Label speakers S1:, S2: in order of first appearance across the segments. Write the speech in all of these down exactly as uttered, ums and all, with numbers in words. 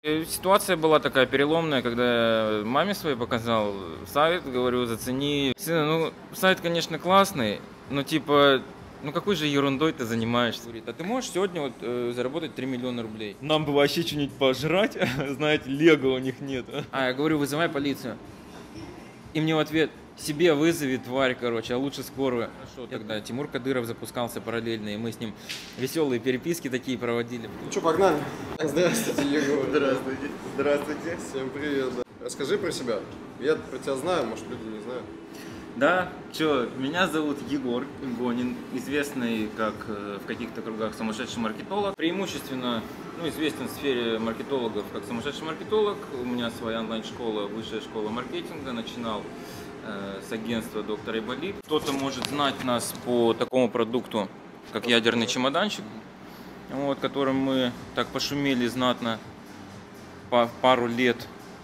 S1: Э, Ситуация была такая переломная, когда я маме своей показал сайт, говорю, зацени. Сын, ну, сайт, конечно, классный, но типа, ну какой же ерундой ты занимаешься? Говорит, а ты можешь сегодня вот э, заработать три миллиона рублей? Нам бы вообще что-нибудь пожрать, знаете, лего у них нет. А я говорю, вызывай полицию. И мне в ответ, себе вызови, тварь, короче, а лучше скорую. Хорошо, тогда Тимур Кадыров запускался параллельно, и мы с ним веселые переписки такие проводили.
S2: Ну что, погнали? Здравствуйте, Егор.
S3: Здравствуйте. Здравствуйте.
S2: Всем привет. Да. Расскажи про себя. Я про тебя знаю, может, люди не знают.
S1: Да, чё, меня зовут Егор Гонин, известный как э, в каких-то кругах сумасшедший маркетолог. Преимущественно, ну, известен в сфере маркетологов как сумасшедший маркетолог. У меня своя онлайн-школа, высшая школа маркетинга. Начинал э, с агентства доктор Айболит. Кто-то может знать нас по такому продукту, как ядерный чемоданчик, вот, которым мы так пошумели знатно по пару лет.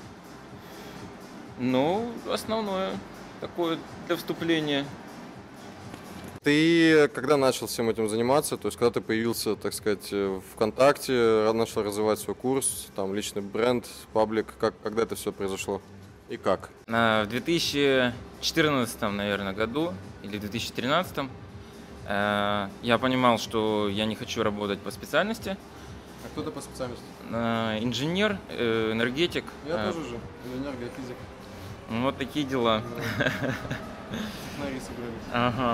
S1: Ну, основное такое для вступления.
S2: Ты когда начал всем этим заниматься? То есть, когда ты появился, так сказать, в ВКонтакте, начал развивать свой курс, там, личный бренд, паблик, как, когда это все произошло и как?
S1: В две тысячи четырнадцатом, наверное, году или в две тысячи тринадцатом я понимал, что я не хочу работать по специальности.
S2: А кто ты по специальности?
S1: Инженер, энергетик.
S2: Я тоже же, энергофизик.
S1: Вот такие дела.
S2: Технари собрались.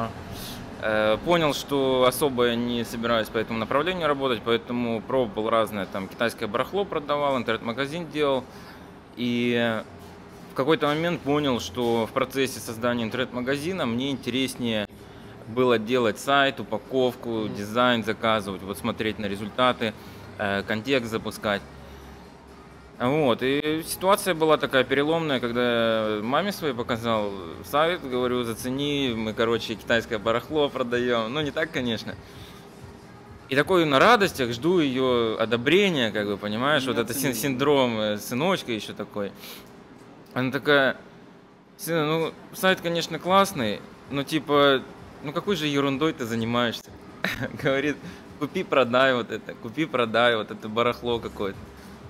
S1: Ага. Понял, что особо я не собираюсь по этому направлению работать, поэтому пробовал разное, там китайское барахло продавал, интернет-магазин делал. И в какой-то момент понял, что в процессе создания интернет-магазина мне интереснее было делать сайт, упаковку, mm-hmm. дизайн заказывать, вот смотреть на результаты, контекст запускать. Вот, и ситуация была такая переломная, когда я маме своей показал сайт, говорю, зацени, мы, короче, китайское барахло продаем, ну не так, конечно. И такой на радостях жду ее одобрения, как бы, понимаешь, не вот это синдром сыночка еще такой. Она такая, сын, ну сайт, конечно, классный, но типа, ну какой же ерундой ты занимаешься? Говорит, купи, продай вот это, купи, продай вот это барахло какое-то.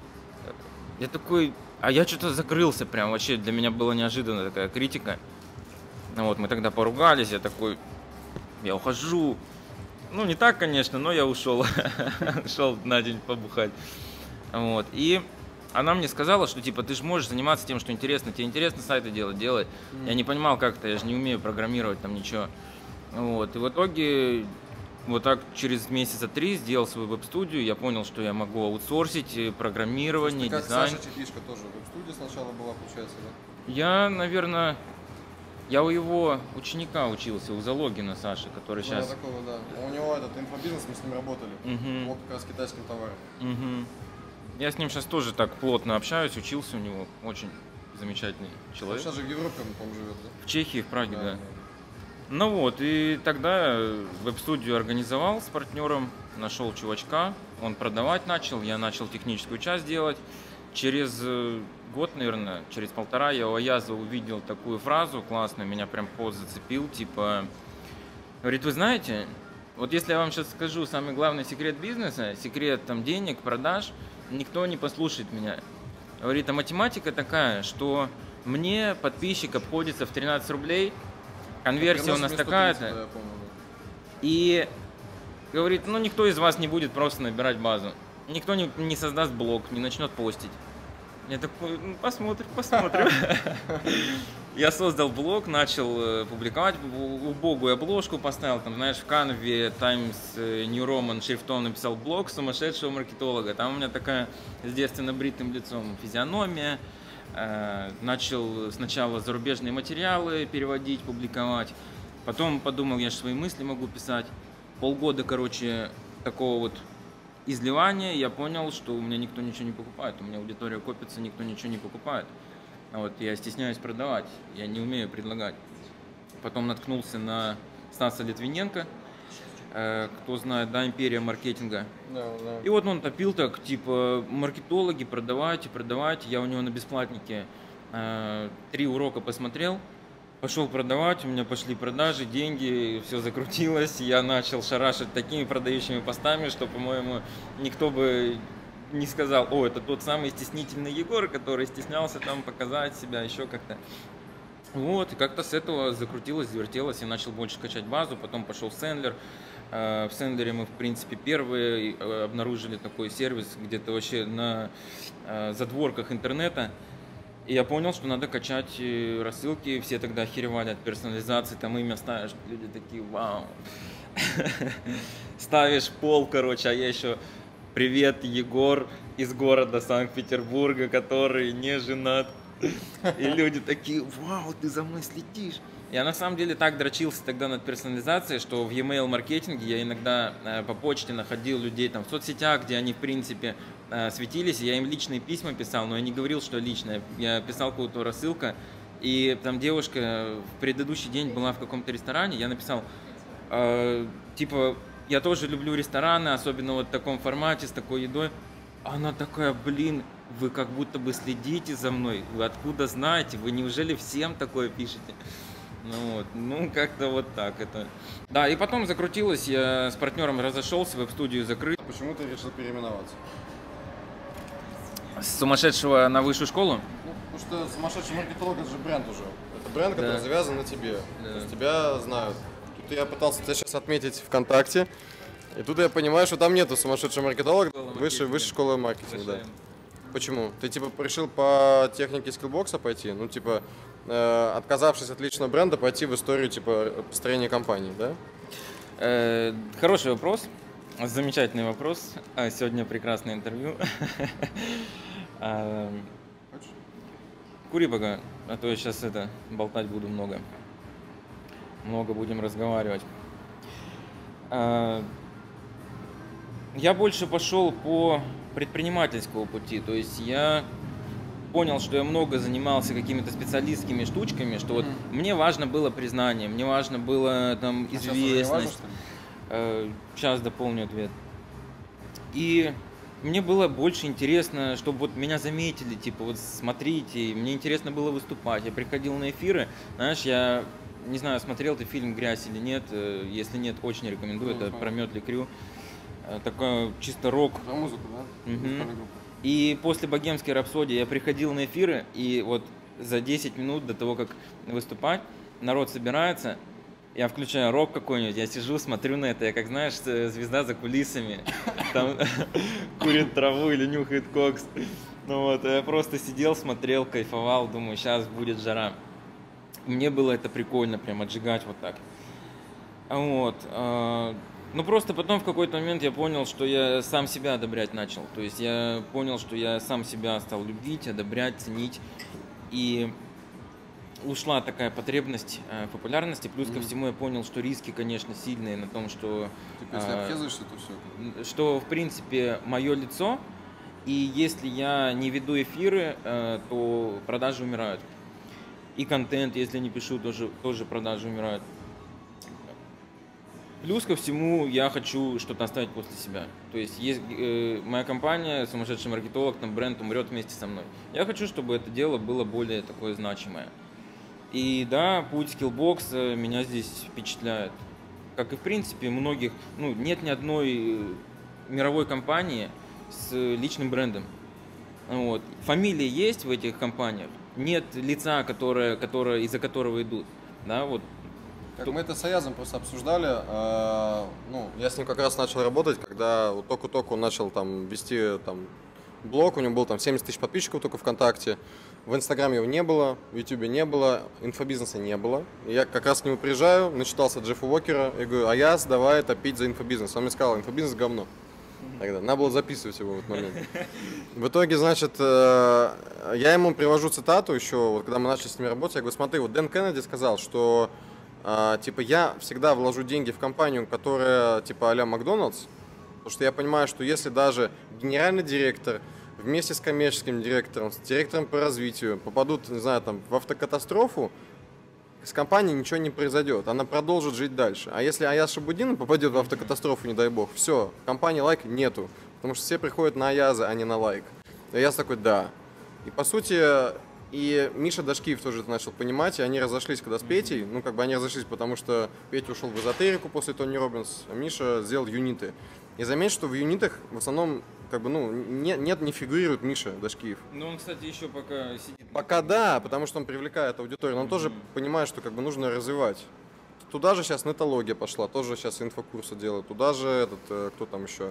S1: Я такой, а я что-то закрылся прям, вообще для меня была неожиданная такая критика. Вот, мы тогда поругались, я такой, я ухожу. Ну, не так, конечно, но я ушел, ушел на день побухать. Вот, и она мне сказала, что типа ты же можешь заниматься тем, что интересно, тебе интересно сайты делать, делай. Mm. Я не понимал, как это, я же не умею программировать там ничего. Вот, и в итоге... Вот так через месяца три сделал свою веб-студию, я понял, что я могу аутсорсить программирование,
S2: как
S1: дизайн.
S2: Саша Тихишко тоже веб-студия сначала была, получается, да?
S1: Я, наверное, я у его ученика учился, у Залогина Саши, который
S2: ну,
S1: сейчас...
S2: Такого, да. У него этот инфобизнес, мы с ним работали,
S1: угу.
S2: вот как раз с китайским товаром.
S1: Угу. Я с ним сейчас тоже так плотно общаюсь, учился у него, очень замечательный человек.
S2: Он сейчас же в Европе, он, по-моему, живет, да?
S1: В Чехии, в Праге, да.
S2: да.
S1: да. Ну вот, и тогда веб-студию организовал с партнером, нашел чувачка, он продавать начал, я начал техническую часть делать. Через год, наверное, через полтора я у Аяза увидел такую фразу классную, меня прям пост зацепил, типа, говорит, вы знаете, вот если я вам сейчас скажу самый главный секрет бизнеса, секрет там денег, продаж, никто не послушает меня. Говорит, а математика такая, что мне подписчик обходится в тринадцать рублей, конверсия у нас такая-то. И говорит, ну никто из вас не будет просто набирать базу. Никто не, не создаст блог, не начнет постить. Я такой, ну посмотрим, посмотрим. Я создал блог, начал публиковать, убогую обложку поставил, там, знаешь, в Canva Times New Roman шрифтом написал блог сумасшедшего маркетолога. Там у меня такая с девственно бритым лицом физиономия. Начал сначала зарубежные материалы переводить, публиковать. Потом подумал, я же свои мысли могу писать. Полгода, короче, такого вот изливания, я понял, что у меня никто ничего не покупает. У меня аудитория копится, никто ничего не покупает. Вот, я стесняюсь продавать, я не умею предлагать. Потом наткнулся на Стаса Литвиненко. Кто знает, да, империя маркетинга.
S2: Да, да.
S1: И вот он топил так, типа, маркетологи, продавайте, продавайте. Я у него на бесплатнике э, три урока посмотрел, пошел продавать, у меня пошли продажи, деньги, все закрутилось. Я начал шарашить такими продающими постами, что, по-моему, никто бы не сказал, о, это тот самый стеснительный Егор, который стеснялся там показать себя, еще как-то. Вот, и как-то с этого закрутилось, завертелось, я начал больше качать базу, потом пошел в Sendler. В Sendler мы, в принципе, первые обнаружили такой сервис где-то вообще на задворках интернета. И я понял, что надо качать рассылки, все тогда охеревали от персонализации, там имя ставишь, люди такие, вау. Ставишь пол, короче, а я еще привет, Егор из города Санкт-Петербурга, который не женат. И люди такие, вау, ты за мной следишь. Я на самом деле так дрочился тогда над персонализацией, что в e-mail маркетинге я иногда по почте находил людей там в соцсетях, где они в принципе светились, и я им личные письма писал, но я не говорил, что личное. Я писал какую-то рассылку, и там девушка в предыдущий день была в каком-то ресторане, я написал, э, типа, я тоже люблю рестораны, особенно вот в таком формате, с такой едой. Она такая, блин, вы как будто бы следите за мной, вы откуда знаете, вы неужели всем такое пишете? Ну вот, ну как-то вот так это. Да, и потом закрутилось, я с партнером разошелся, веб-студию закрыть.
S2: Почему ты решил переименоваться?
S1: С сумасшедшего на высшую школу?
S2: Ну, потому что сумасшедший маркетолог — это же бренд уже. Это бренд, который да. завязан на тебе.
S1: Да.
S2: То есть тебя знают. Тут я пытался тебя сейчас отметить ВКонтакте, и тут я понимаю, что там нету сумасшедшего маркетолога, высшая, высшая школа маркетинга. Да. Почему? Ты типа решил по технике скиллбокса пойти? Ну типа, э, отказавшись от личного бренда, пойти в историю типа построения компании, да?
S1: Э, хороший вопрос. Замечательный вопрос. Сегодня прекрасное интервью. Кури пока, а то я сейчас это болтать буду много. Много будем разговаривать. Я больше пошел по предпринимательскому пути. То есть я понял, что я много занимался какими-то специалистскими штучками, что вот mm-hmm. мне важно было признание, мне важно было там известность. Сейчас дополню ответ. И мне было больше интересно, чтобы вот меня заметили, типа вот смотрите, мне интересно было выступать. Я приходил на эфиры, знаешь, я не знаю, смотрел ты фильм «Грязь» или нет, если нет, очень рекомендую, ну, это про Mötley Crüe. Такой чисто рок.
S2: Про музыку, да?
S1: Угу. И после «Богемской рапсодии» я приходил на эфиры, и вот за десять минут до того, как выступать, народ собирается, я включаю рок какой-нибудь, я сижу, смотрю на это, я как, знаешь, звезда за кулисами, там курит траву или нюхает кокс. Ну вот, я просто сидел, смотрел, кайфовал, думаю, сейчас будет жара. Мне было это прикольно, прям отжигать вот так. Вот. Ну просто потом в какой-то момент я понял, что я сам себя одобрять начал. То есть я понял, что я сам себя стал любить, одобрять, ценить. И ушла такая потребность э, популярности. Плюс mm-hmm. ко всему я понял, что риски, конечно, сильные на том, что...
S2: Типа, если э, обхезаешься, то все.
S1: Что, в принципе, мое лицо, и если я не веду эфиры, э, то продажи умирают. И контент, если не пишу, тоже, тоже продажи умирают. Плюс ко всему я хочу что-то оставить после себя. То есть, есть э, моя компания, сумасшедший маркетолог, там бренд умрет вместе со мной. Я хочу, чтобы это дело было более такое значимое. И да, путь скиллбокса меня здесь впечатляет. Как и в принципе многих, ну нет ни одной мировой компании с личным брендом. Вот. Фамилии есть в этих компаниях, нет лица, которое, которое, из-за которого идут. Да, вот.
S2: Как мы это с Аязом просто обсуждали, э, ну, я с ним как раз начал работать, когда вот только-только он начал там вести там, блог, у него было там семьдесят тысяч подписчиков только ВКонтакте, в Инстаграме его не было, в Ютубе не было, инфобизнеса не было. И я как раз к нему приезжаю, начитался Джеффа Уокера, и говорю, Аяз, давай топить за инфобизнес. Он мне сказал, инфобизнес говно. Тогда надо было записывать его в этот момент. В итоге, значит, э, я ему привожу цитату еще, вот, когда мы начали с ним работать, я говорю, смотри, вот Дэн Кеннеди сказал, что Uh, типа я всегда вложу деньги в компанию, которая типа а-ля Макдональдс, потому что я понимаю, что если даже генеральный директор вместе с коммерческим директором, с директором по развитию попадут, не знаю, там, в автокатастрофу, с компанией ничего не произойдет, она продолжит жить дальше. А если Аяз Шабудин попадет в автокатастрофу, не дай бог, все, компании лайк нету, потому что все приходят на Аяза, а не на лайк. И Аяз такой, да. И по сути... И Миша Дашкиев тоже это начал понимать, и они разошлись когда с Петей, ну как бы они разошлись, потому что Петя ушел в эзотерику после Тони Роббинс, а Миша сделал юниты. И заметь, что в юнитах в основном как бы, ну, нет, нет, не фигурирует Миша Дашкиев.
S1: Ну, он, кстати, еще пока сидит.
S2: Пока да, потому что он привлекает аудиторию, но он mm-hmm. тоже понимает, что как бы нужно развивать. Туда же сейчас нетология пошла, тоже сейчас инфокурсы делают. Туда же этот, кто там еще?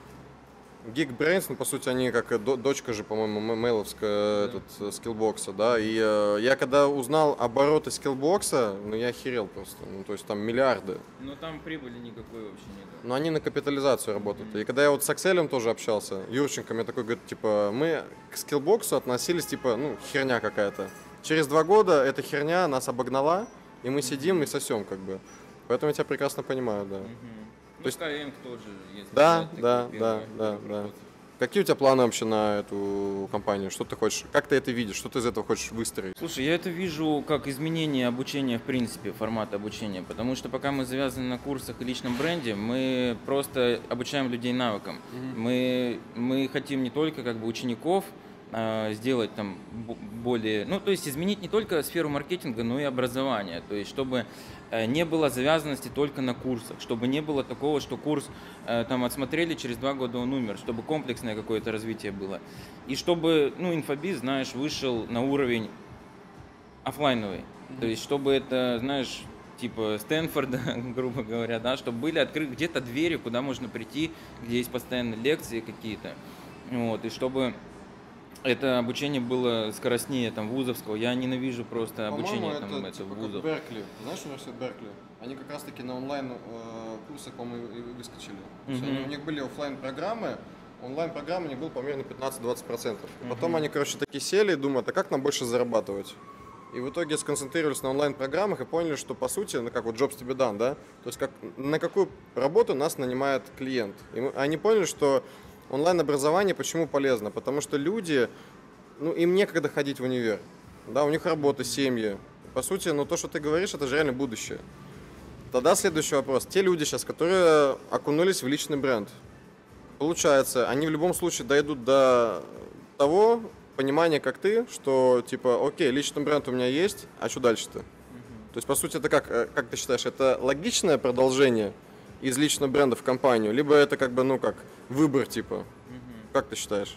S2: Geekbrains, ну, по сути, они как дочка же, по-моему, мейловская, да. этот, скиллбокса, да, и э, я когда узнал обороты скиллбокса, ну, я охерел просто, ну, то есть там миллиарды.
S1: Но там прибыли никакой вообще нет.
S2: Но они на капитализацию работают. Mm-hmm. И когда я вот с Акселем тоже общался, Юрченко мне такой говорит, типа, мы к скиллбоксу относились, типа, ну, херня какая-то. Через два года эта херня нас обогнала, и мы mm-hmm. сидим и сосем, как бы. Поэтому я тебя прекрасно понимаю, да.
S1: Mm-hmm.
S2: То
S1: ну,
S2: есть...
S1: Skyeng тоже есть.
S2: Да, да, да, да, да. Какие у тебя планы вообще на эту компанию? Что ты хочешь? Как ты это видишь? Что ты из этого хочешь выстроить?
S1: Слушай, я это вижу как изменение обучения в принципе, формата обучения. Потому что пока мы завязаны на курсах и личном бренде, мы просто обучаем людей навыкам. Mm-hmm. Мы, мы хотим не только как бы учеников а, сделать там более... Ну, то есть изменить не только сферу маркетинга, но и образования. То есть чтобы не было завязанности только на курсах, чтобы не было такого, что курс там отсмотрели, через два года он умер, чтобы комплексное какое-то развитие было. И чтобы, ну, инфобиз, знаешь, вышел на уровень офлайновый. Mm-hmm. То есть чтобы это, знаешь, типа Стэнфорда, грубо говоря, да, чтобы были открыты где-то двери, куда можно прийти, где есть постоянные лекции какие-то. Вот, и чтобы это обучение было скоростнее там вузовского. Я ненавижу просто обучение
S2: это,
S1: там, это
S2: типа,
S1: вузов.
S2: Как Беркли. Знаешь университет Беркли? Они как раз таки на онлайн э, курсах, по-моему, и выскочили. Mm-hmm. Они, у них были офлайн программы, онлайн программы у них было примерно пятнадцать-двадцать процентов. Mm-hmm. Потом они, короче, такие сели и думают, а как нам больше зарабатывать? И в итоге сконцентрировались на онлайн-программах и поняли, что по сути, ну как вот jobs to be done, да? То есть как, на какую работу нас нанимает клиент. И мы, они поняли, что онлайн-образование почему полезно? Потому что люди, ну, им некогда ходить в универ, да, у них работа, семьи. По сути, ну, то, что ты говоришь, это же реально будущее. Тогда следующий вопрос. Те люди сейчас, которые окунулись в личный бренд, получается, они в любом случае дойдут до того понимания, как ты, что, типа, окей, личный бренд у меня есть, а что дальше-то? Mm-hmm. То есть, по сути, это как, как ты считаешь, это логичное продолжение из личного бренда в компанию, либо это как бы, ну как, выбор типа. Угу. Как ты считаешь?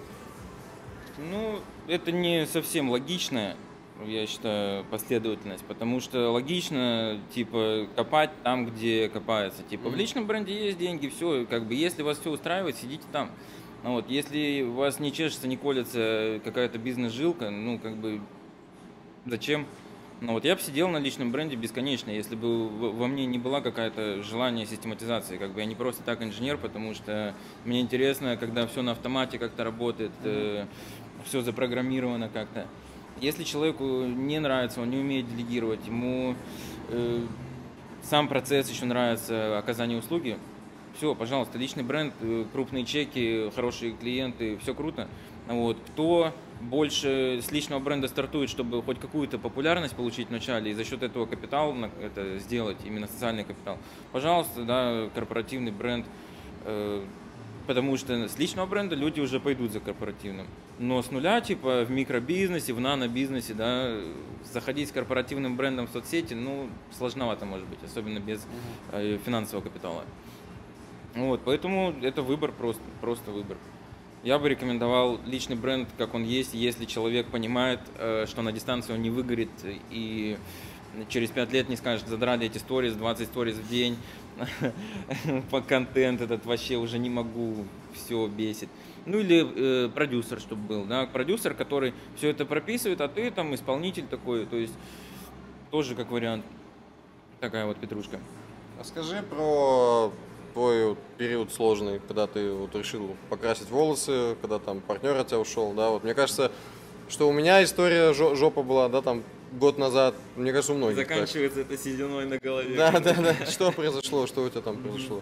S1: Ну, это не совсем логичная, я считаю, последовательность, потому что логично, типа, копать там, где копается. Типа, mm-hmm. в личном бренде есть деньги, все, как бы, если вас все устраивает, сидите там. Вот, если у вас не чешется, не колется какая-то бизнес-жилка, ну, как бы, зачем? Ну вот я бы сидел на личном бренде бесконечно, если бы во мне не была какая-то желание систематизации. Как бы я не просто так инженер, потому что мне интересно, когда все на автомате как-то работает, mm-hmm. э, все запрограммировано как-то. Если человеку не нравится, он не умеет делегировать, ему э, сам процесс еще нравится, оказание услуги, все, пожалуйста, личный бренд, крупные чеки, хорошие клиенты, все круто. Вот. Кто больше с личного бренда стартует, чтобы хоть какую-то популярность получить вначале и за счет этого капитал это сделать, именно социальный капитал, пожалуйста, да, корпоративный бренд, э, потому что с личного бренда люди уже пойдут за корпоративным. Но с нуля, типа в микробизнесе, в нано-бизнесе, да, заходить с корпоративным брендом в соцсети, ну, сложновато может быть, особенно без э, финансового капитала. Вот, поэтому это выбор, просто, просто выбор. Я бы рекомендовал личный бренд, как он есть, если человек понимает, что на дистанции он не выгорит и через пять лет не скажет, задрали эти сторис, двадцать сторис в день, по контент этот вообще уже не могу, все бесит. Ну или э, продюсер, чтобы был, да, продюсер, который все это прописывает, а ты там исполнитель такой, то есть тоже как вариант, такая вот петрушка.
S2: Расскажи про твой период сложный, когда ты вот решил покрасить волосы, когда там партнер от тебя ушел, да, вот мне кажется, что у меня история жопа была, да, там год назад, мне кажется, у многих.
S1: Заканчивается так. Это сединой на голове.
S2: Да, да, да. Что произошло, что у тебя там произошло?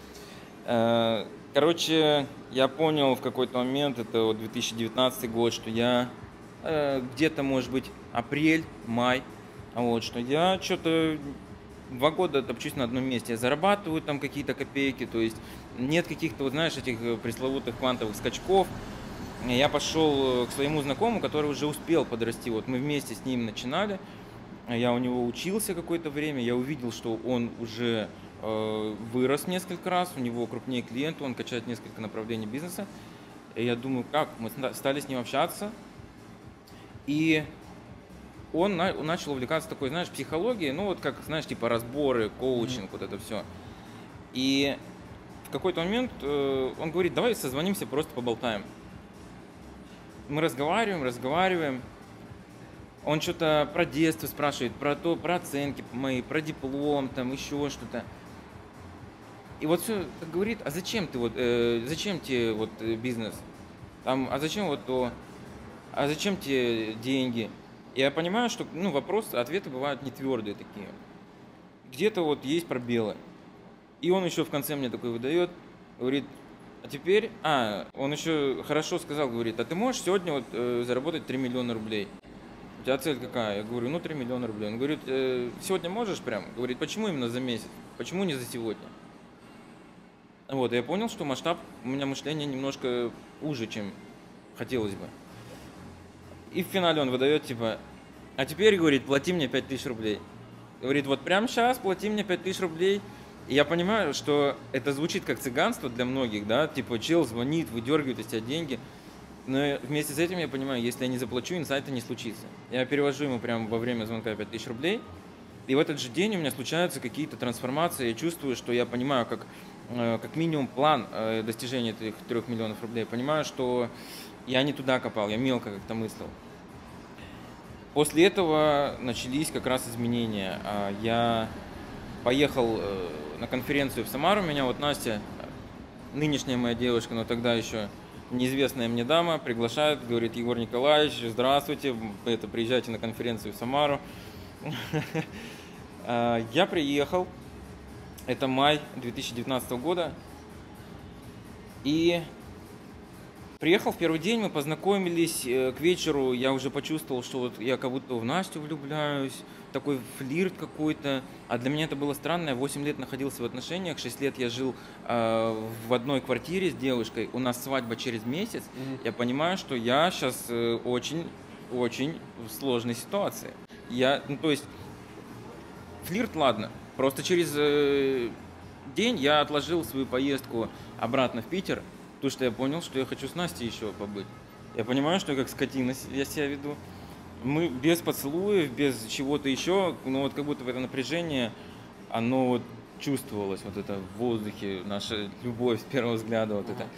S1: Короче, я понял в какой-то момент, это вот две тысячи девятнадцатый год, что я где-то, может быть, апрель, май, вот, что я что-то два года топчусь на одном месте, я зарабатываю там какие-то копейки, то есть нет каких-то, вот знаешь, этих пресловутых квантовых скачков. Я пошел к своему знакомому, который уже успел подрасти, вот мы вместе с ним начинали, я у него учился какое-то время, я увидел, что он уже э, вырос несколько раз, у него крупнее клиенты, он качает несколько направлений бизнеса. И я думаю, как? Мы стали с ним общаться, и он на, начал увлекаться такой, знаешь, психологией, ну вот как, знаешь, типа разборы, коучинг, mm-hmm. вот это все. И в какой-то момент э, он говорит, давай созвонимся, просто поболтаем. Мы разговариваем, разговариваем. Он что-то про детство спрашивает, про то, про оценки мои, про диплом, там еще что-то. И вот все так говорит, а зачем ты вот, э, зачем тебе вот бизнес? Там, а зачем вот то? А зачем тебе деньги? И я понимаю, что ну, вопросы, ответы бывают не твердые такие. Где-то вот есть пробелы. И он еще в конце мне такой выдает, говорит, а теперь, а, он еще хорошо сказал, говорит, а ты можешь сегодня вот э, заработать три миллиона рублей? У тебя цель какая? Я говорю, ну три миллиона рублей. Он говорит, э, сегодня можешь прям? Говорит, почему именно за месяц? Почему не за сегодня? Вот, я понял, что масштаб, у меня мышление немножко уже, чем хотелось бы. И в финале он выдает, типа, а теперь, говорит, плати мне пять тысяч рублей. Говорит, вот прямо сейчас плати мне пять тысяч рублей. И я понимаю, что это звучит как цыганство для многих, да, типа чел звонит, выдергивает из тебя деньги. Но вместе с этим я понимаю, если я не заплачу, инсайта не случится. Я перевожу ему прямо во время звонка пять тысяч рублей. И в этот же день у меня случаются какие-то трансформации. Я чувствую, что я понимаю, как, как минимум план достижения этих трех миллионов рублей. Я понимаю, что я не туда копал, я мелко как-то мыслил. После этого начались как раз изменения. Я поехал на конференцию в Самару. Меня вот Настя, нынешняя моя девушка, но тогда еще неизвестная мне дама, приглашает, говорит, Егор Николаевич, здравствуйте, это, приезжайте на конференцию в Самару. Я приехал, это май две тысячи девятнадцатого года, и приехал в первый день, мы познакомились, к вечеру я уже почувствовал, что вот я как будто в Настю влюбляюсь, такой флирт какой-то, а для меня это было странно, я восемь лет находился в отношениях, шесть лет я жил э, в одной квартире с девушкой, у нас свадьба через месяц, mm-hmm. я понимаю, что я сейчас э, очень-очень в сложной ситуации. Я, ну, то есть, флирт, ладно, просто через э, день я отложил свою поездку обратно в Питер, потому что я понял, что я хочу с Настей еще побыть. Я понимаю, что я как скотина я себя веду. Мы без поцелуев, без чего-то еще, но вот как будто в это напряжение, оно вот чувствовалось, вот это в воздухе, наша любовь с первого взгляда, вот это.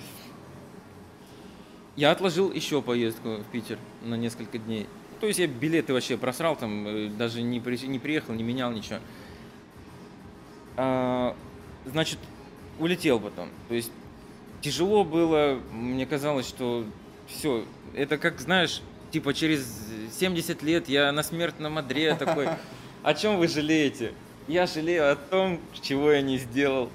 S1: Я отложил еще поездку в Питер на несколько дней. То есть я билеты вообще просрал, там даже не, при, не приехал, не менял ничего. А, значит, улетел потом. То есть тяжело было, мне казалось, что все, это как, знаешь, типа через семьдесят лет я на смертном одре такой, о чем вы жалеете? Я жалею о том, чего я не сделал.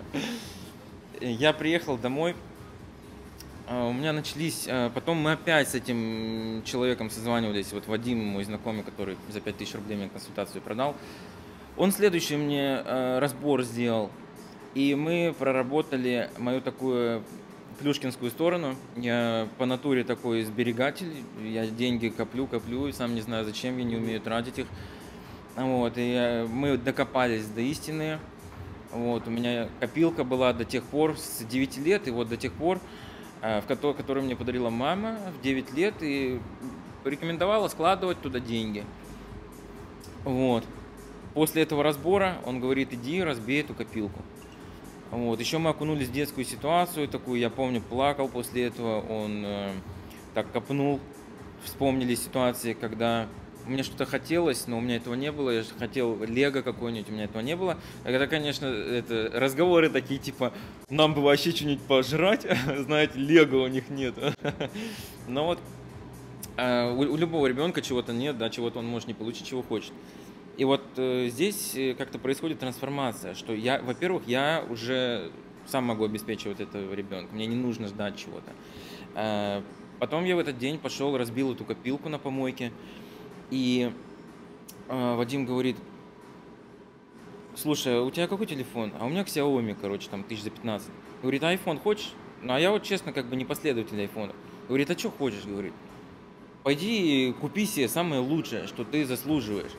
S1: Я приехал домой, у меня начались, потом мы опять с этим человеком созванивались, вот Вадим, мой знакомый, который за пять тысяч рублей мне консультацию продал. Он следующий мне разбор сделал, и мы проработали мою такую плюшкинскую сторону. Я по натуре такой сберегатель, я деньги коплю, коплю, и сам не знаю зачем, я не умею тратить их. Вот, и мы докопались до истины. Вот, у меня копилка была до тех пор, с девяти лет, и вот до тех пор, в которой, которую мне подарила мама в девять лет, и рекомендовала складывать туда деньги. Вот. После этого разбора он говорит, иди разбей эту копилку. Вот. Еще мы окунулись в детскую ситуацию такую, я помню, плакал после этого, он э, так копнул, вспомнили ситуации, когда мне что-то хотелось, но у меня этого не было, я же хотел лего какой-нибудь, у меня этого не было. Тогда, конечно, это, разговоры такие, типа, нам бы вообще что-нибудь пожрать, знаете, лего у них нет. Но вот э, у, у любого ребенка чего-то нет, да, чего-то он может не получить, чего хочет. И вот э, здесь как-то происходит трансформация, что я, во-первых, я уже сам могу обеспечивать этого ребенка, мне не нужно ждать чего-то. Э, потом я в этот день пошел, разбил эту копилку на помойке, и э, Вадим говорит, слушай, у тебя какой телефон? А у меня Xiaomi, короче, там тысяч за пятнадцать. Говорит, а iPhone хочешь? Ну, а я вот, честно, как бы не последователь айфона. Говорит, а что хочешь? Говорит, пойди купи себе самое лучшее, что ты заслуживаешь.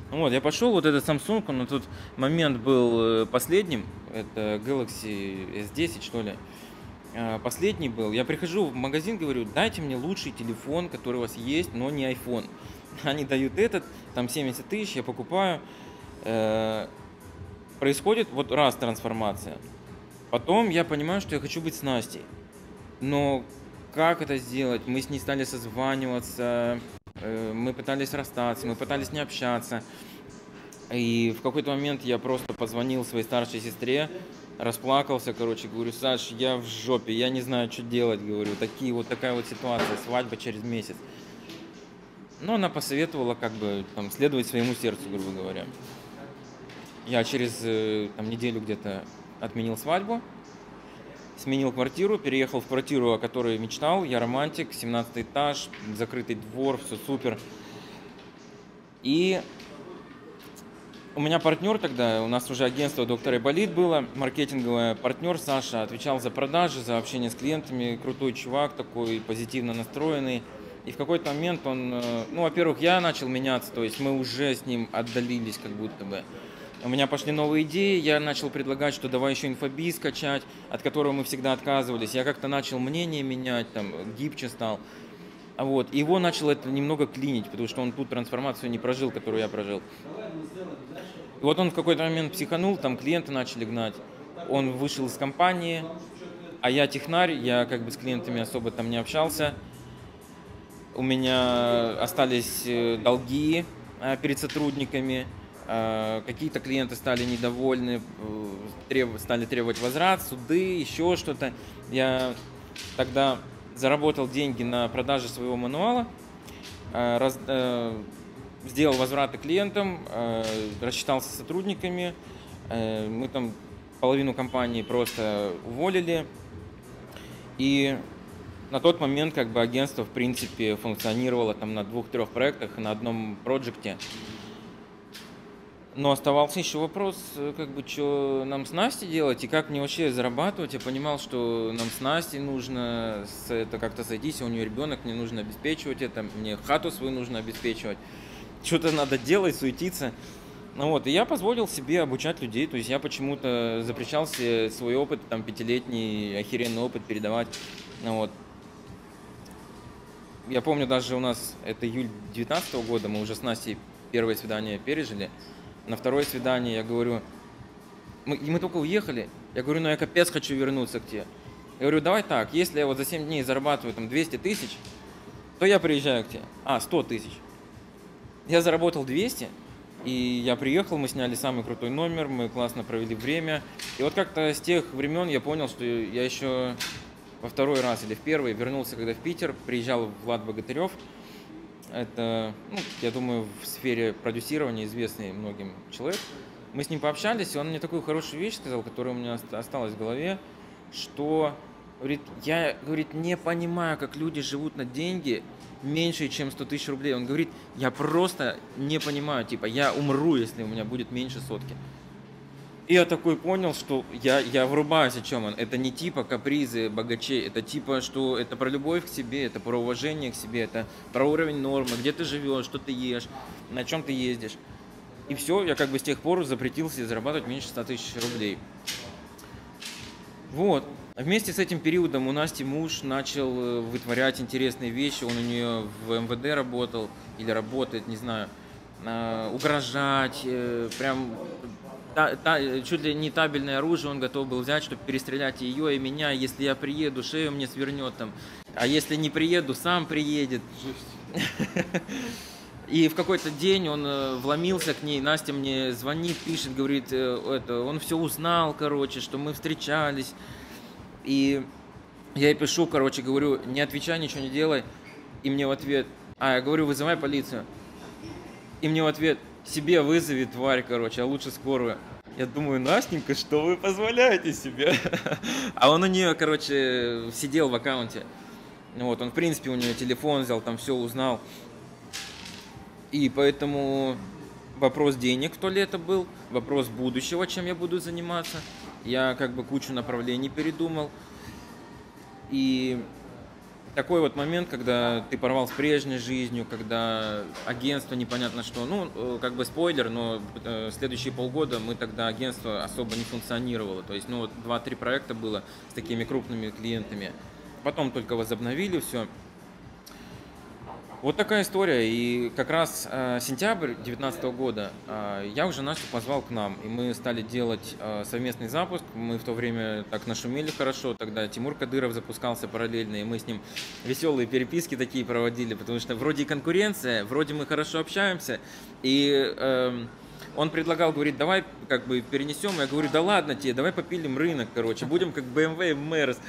S1: Вот, я пошел, вот этот Samsung, он тут момент был э, последним, это Galaxy эс десять, что ли. А, Последний был. Я прихожу в магазин, говорю, дайте мне лучший телефон, который у вас есть, но не iPhone. Они дают этот, там семьдесят тысяч, я покупаю. Э, Происходит вот раз трансформация. Потом я понимаю, что я хочу быть с Настей. Но как это сделать? Мы с ней стали созваниваться, э, мы пытались расстаться, мы пытались не общаться. И в какой-то момент я просто позвонил своей старшей сестре, расплакался, короче, говорю, Саш, я в жопе, я не знаю, что делать, говорю, такие вот такая вот ситуация, свадьба через месяц. Но она посоветовала как бы там следовать своему сердцу, грубо говоря. Я через э, там, неделю где-то отменил свадьбу, сменил квартиру, переехал в квартиру, о которой мечтал. Я романтик, семнадцатый этаж, закрытый двор, все супер. И у меня партнер тогда, у нас уже агентство «Доктор Айболит» было, маркетинговое. Партнер Саша отвечал за продажи, за общение с клиентами. Крутой чувак такой, позитивно настроенный. И в какой-то момент он, э, ну, во-первых, я начал меняться, то есть мы уже с ним отдалились как будто бы. У меня пошли новые идеи, я начал предлагать, что давай еще инфобиз скачать, от которого мы всегда отказывались. Я как-то начал мнение менять, там, гибче стал. А вот, и его начало это немного клинить, потому что он ту трансформацию не прожил, которую я прожил. И вот он в какой-то момент психанул, там клиенты начали гнать. Он вышел из компании, а я технарь, я как бы с клиентами особо там не общался. У меня остались э, долги э, перед сотрудниками. Э, Какие-то клиенты стали недовольны, э, треб- стали требовать возврат, суды, еще что-то. Я тогда заработал деньги на продаже своего мануала, э, раз- э, сделал возвраты клиентам, э, рассчитался с сотрудниками. Э, Мы там половину компании просто уволили. И на тот момент как бы агентство в принципе функционировало там на двух-трех проектах и на одном проекте. Но оставался еще вопрос, э, как бы, что нам с Настей делать и как мне вообще зарабатывать. Я понимал, что нам с Настей нужно с- это как-то сойтись, а у нее ребенок, мне нужно обеспечивать это, мне хату свою нужно обеспечивать. Что-то надо делать, суетиться. Ну вот, и я позволил себе обучать людей, то есть я почему-то запрещал себе свой опыт, там, пятилетний охеренный опыт передавать. Ну вот. Я помню, даже у нас, это июль девятнадцатого года, мы уже с Настей первое свидание пережили. На второе свидание я говорю, мы, и мы только уехали, я говорю, ну я капец хочу вернуться к тебе. Я говорю, давай так, если я вот за семь дней зарабатываю там двести тысяч, то я приезжаю к тебе. А, сто тысяч. Я заработал двести, и я приехал, мы сняли самый крутой номер, мы классно провели время. И вот как-то с тех времен я понял, что я еще во второй раз или в первый вернулся, когда в Питер, приезжал Влад Богатырев. Это, ну, я думаю, в сфере продюсирования известный многим человек. Мы с ним пообщались, и он мне такую хорошую вещь сказал, которая у меня ост- осталась в голове, что, говорит, я, говорит, не понимаю, как люди живут на деньги меньше, чем сто тысяч рублей. Он говорит, я просто не понимаю, типа, я умру, если у меня будет меньше сотки. И я такой понял, что я, я врубаюсь, о чем он. Это не типа капризы богачей, это типа, что это про любовь к себе, это про уважение к себе, это про уровень нормы, где ты живешь, что ты ешь, на чем ты ездишь. И все, я как бы с тех пор запретил себе зарабатывать меньше ста тысяч рублей. Вот. А вместе с этим периодом у Насти муж начал э, вытворять интересные вещи. Он у нее в эм вэ дэ работал или работает, не знаю, а, угрожать, э, прям та- та- чуть ли не табельное оружие он готов был взять, чтобы перестрелять ее и меня. Если я приеду, шею мне свернет там. А если не приеду, сам приедет. И в какой-то день он э, вломился к ней, Настя мне звонит, пишет, говорит, э, это, он все узнал, короче, что мы встречались. И я ей пишу, короче, говорю, не отвечай, ничего не делай. И мне в ответ, а, я говорю, вызывай полицию. И мне в ответ, себе вызови, тварь, короче, а лучше скорую. Я думаю, Настенька, что вы позволяете себе? А он у нее, короче, сидел в аккаунте. Вот, он, в принципе, у нее телефон взял, там все узнал. И поэтому вопрос денег, то ли это был, вопрос будущего, чем я буду заниматься. Я как бы кучу направлений передумал. И такой вот момент, когда ты порвал с прежней жизнью, когда агентство непонятно что. Ну, э, как бы спойлер, но э, следующие полгода мы тогда агентство особо не функционировало. То есть, ну, вот два-три проекта было с такими крупными клиентами. Потом только возобновили все. Вот такая история. И как раз э, сентябрь две тысячи девятнадцатого года э, я уже Настю позвал к нам, и мы стали делать э, совместный запуск. Мы в то время так нашумели хорошо, тогда Тимур Кадыров запускался параллельно, и мы с ним веселые переписки такие проводили, потому что вроде и конкуренция, вроде мы хорошо общаемся, и э, он предлагал, говорит, давай как бы перенесем, я говорю, да ладно тебе, давай попилим рынок, короче, будем как бэ эм вэ и Мерс,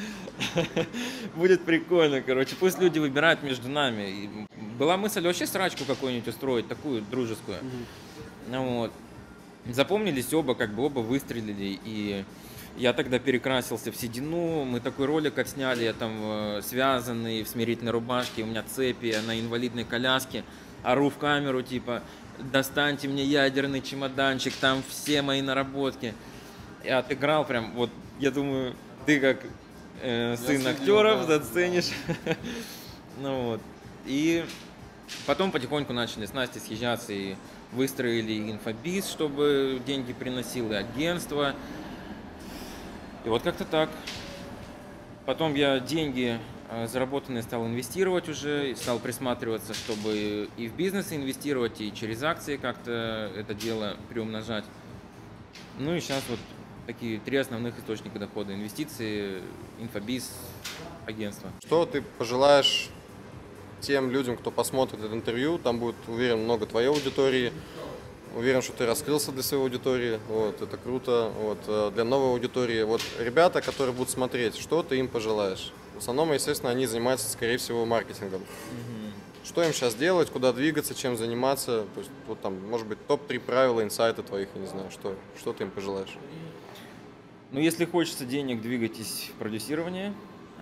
S1: будет прикольно, короче, пусть люди выбирают между нами. И была мысль вообще срачку какую-нибудь устроить, такую дружескую, вот. Запомнились оба, как бы оба выстрелили, и я тогда перекрасился в седину, мы такой ролик отсняли, я там э, связанный в смирительной рубашке, у меня цепи, я на инвалидной коляске, ору в камеру, типа, достаньте мне ядерный чемоданчик, там все мои наработки. Я отыграл прям, вот, я думаю, ты как э, сын актеров заценишь. Ну вот, и потом потихоньку начали с Настей съезжаться и выстроили инфобиз, чтобы деньги приносило, и агентство. И вот как-то так. Потом я деньги заработанные стал инвестировать уже, стал присматриваться, чтобы и в бизнес инвестировать, и через акции как-то это дело приумножать. Ну и сейчас вот такие три основных источника дохода: инвестиции, инфобиз, агентство.
S2: Что ты пожелаешь тем людям, кто посмотрит это интервью? Там будет, уверен, много твоей аудитории. Уверен, что ты раскрылся для своей аудитории. Вот, это круто. Вот, для новой аудитории. Вот ребята, которые будут смотреть, что ты им пожелаешь? В основном, естественно, они занимаются, скорее всего, маркетингом. Mm-hmm. Что им сейчас делать, куда двигаться, чем заниматься? То есть, вот там, может быть, топ три правила, инсайта твоих, я не знаю, что, что ты им пожелаешь?
S1: Ну, если хочется денег, двигайтесь в продюсирование.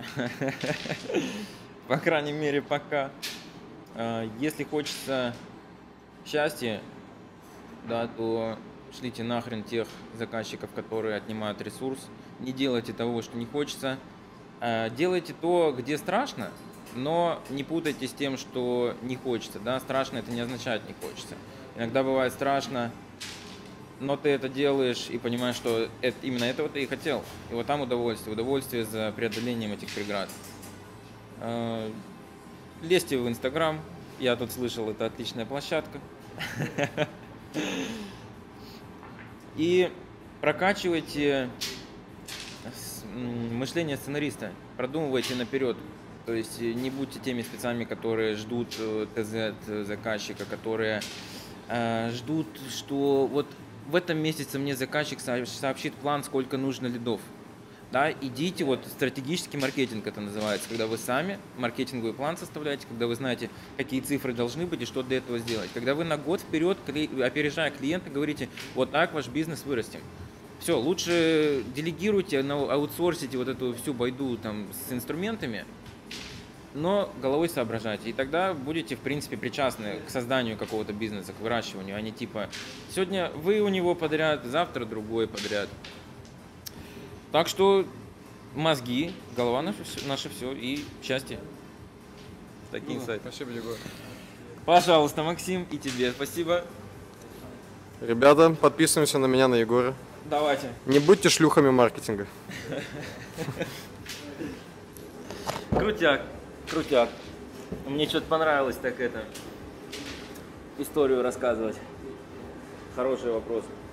S1: По крайней мере, пока. Если хочется счастья, да, то шлите нахрен тех заказчиков, которые отнимают ресурс. Не делайте того, что не хочется. Делайте то, где страшно, но не путайте с тем, что не хочется. Да? Страшно — это не означает не хочется. Иногда бывает страшно, но ты это делаешь и понимаешь, что это, именно этого ты и хотел. И вот там удовольствие. Удовольствие за преодолением этих преград. Лезьте в Инстаграм. Я тут слышал, это отличная площадка. И прокачивайте мышление сценариста, продумывайте наперед. То есть не будьте теми спецами, которые ждут ТЗ от заказчика, которые э, ждут, что вот в этом месяце мне заказчик сообщит план, сколько нужно лидов. Да, идите, вот стратегический маркетинг это называется, когда вы сами маркетинговый план составляете, когда вы знаете, какие цифры должны быть и что для этого сделать. Когда вы на год вперед, опережая клиента, говорите, вот так ваш бизнес вырастим. Все, лучше делегируйте, аутсорсите вот эту всю байду там с инструментами, но головой соображайте. И тогда будете, в принципе, причастны к созданию какого-то бизнеса, к выращиванию, а не типа сегодня вы у него подряд, завтра другой подряд. Так что мозги, голова наше все, наше все и счастье. Такие инсайты.
S2: Спасибо, Егор.
S1: Пожалуйста, Максим, и тебе спасибо.
S2: Ребята, подписываемся на меня, на Егора.
S1: Давайте.
S2: Не будьте шлюхами маркетинга.
S1: Крутяк, крутяк. Мне что-то понравилось так это, историю рассказывать. Хороший вопрос.